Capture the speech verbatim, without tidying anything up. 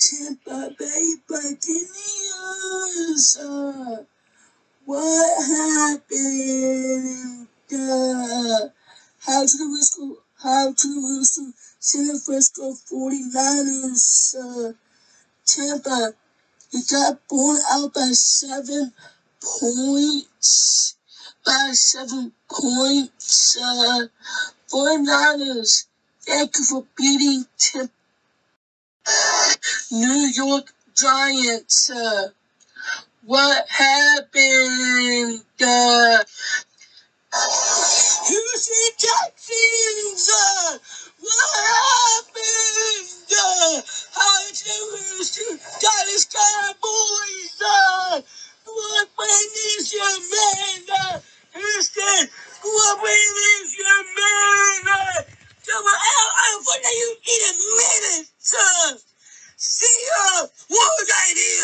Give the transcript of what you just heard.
Tampa Bay Buccaneers. Uh, what happened? Uh, how to the Frisco, how to the San Francisco forty-niners. Uh, Tampa, you got blown out by seven points. By seven points. Uh, forty-niners, thank you for beating Tampa. New York Giants. Uh, what happened? Uh, Houston Texans. Uh, what happened? Uh, how did Houston Dallas Cowboys? Uh, what when is your man? Uh, Houston, what when is your man? Uh, come on, I, I, what are you in a minute? Uh, see, uh, what was I here?